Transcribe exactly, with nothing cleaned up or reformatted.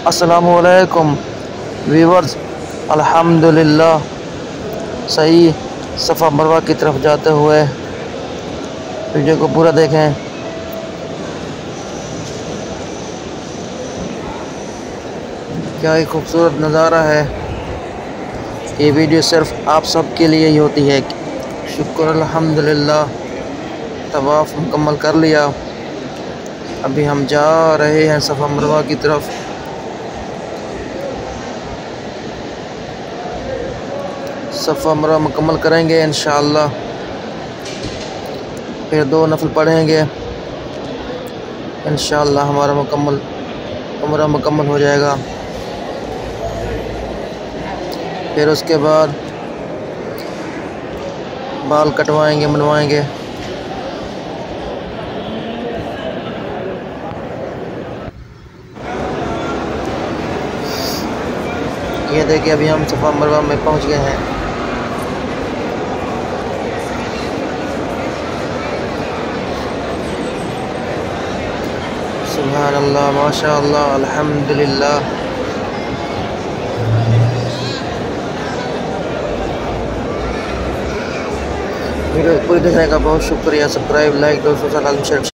अस्सलामुअलैकुम व्यूवर्स, अल्हम्दुलिल्लाह सही सफ़ा मरवा की तरफ जाते हुए वीडियो को पूरा देखें। क्या ही खूबसूरत नज़ारा है। ये वीडियो सिर्फ आप सब के लिए ही होती है। शुक्र अल्हम्दुलिल्लाह, तवाफ़ मुकम्मल कर लिया। अभी हम जा रहे हैं सफ़ा मरवा की तरफ। सफ़ा मरवा मुकम्मल करेंगे इंशाअल्लाह, फिर दो नफल पढ़ेंगे इंशाअल्लाह। हमारा मुकम्मल उम्रा मुकम्मल हो जाएगा। फिर उसके बाद बाल कटवाएंगे, मनवाएंगे। ये देखिए, अभी हम सफ़ा मरवा में पहुंच गए हैं। सुभान अल्लाह, माशा अल्लाह, अल्हम्दुलिल्लाह। वीडियो पूरी देखने का बहुत शुक्रिया। सब्सक्राइब, लाइक, दोस्तों के साथ शेयर